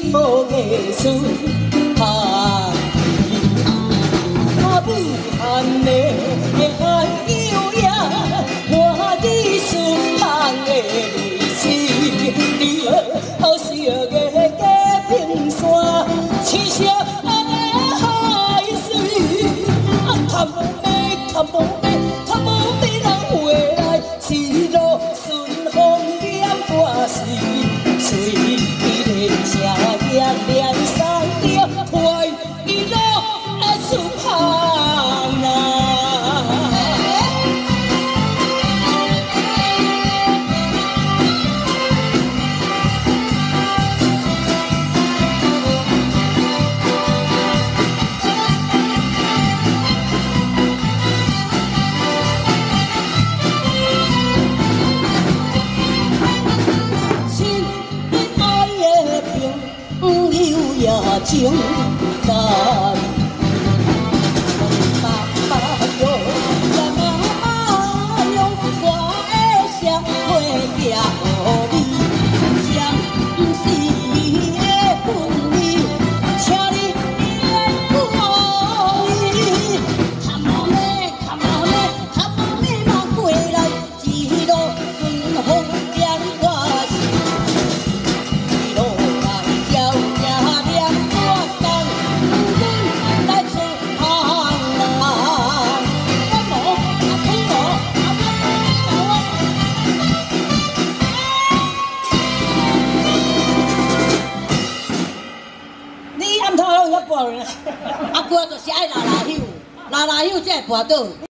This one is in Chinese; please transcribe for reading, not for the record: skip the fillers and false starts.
土艺术，啊，武汉的汉有影，我的书行的历史，你好小个假平山，青色海水，探无尾，探无尾，探无尾人回来，一路顺风念歌词，随伊的车业连山着快一路出航啊！情感，妈妈用，呀妈妈用，我的社会寄予你，将不是的份你，请你过意。看毛妹，看毛妹，看毛妹嘛过来，一路顺风连我是，一路人叫声念。啊，歌就是爱拉拉休，拉拉休才会跋倒。